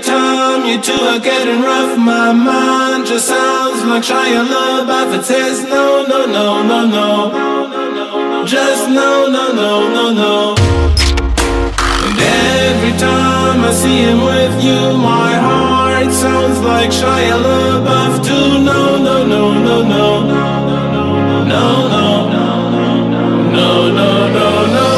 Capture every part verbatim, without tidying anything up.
time you two are getting rough, my mind just sounds like Shia LaBeouf. It says no, no, no, no, no, just no, no, no, no, no. And every time I see him with you, my heart sounds like Shia LaBeouf too. No, no, no, no, no, no, no, no, no, no, no, no.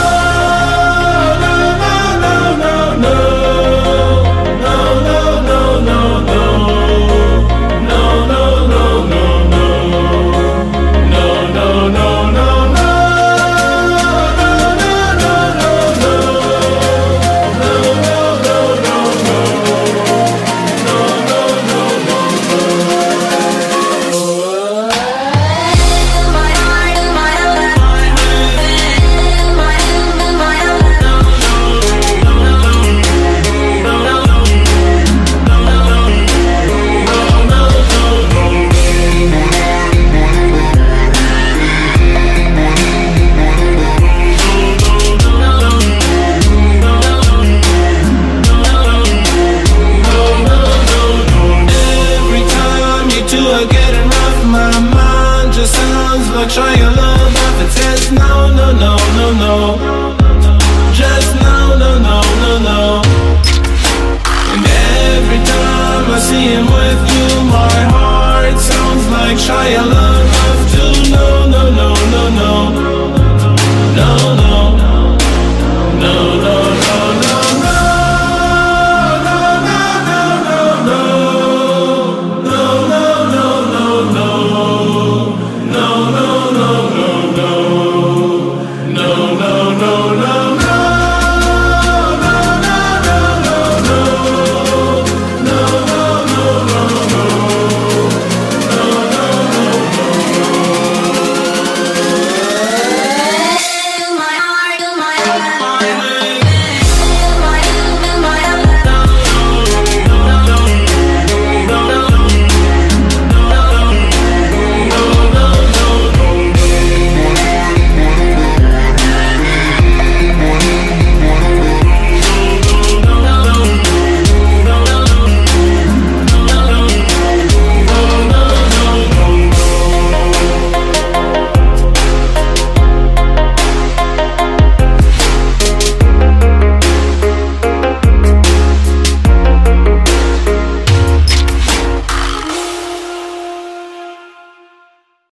Shia LaBeouf, it says no, no, no, no, no, just no, no, no, no, no. And every time I see him with you, my heart sounds like Shia LaBeouf.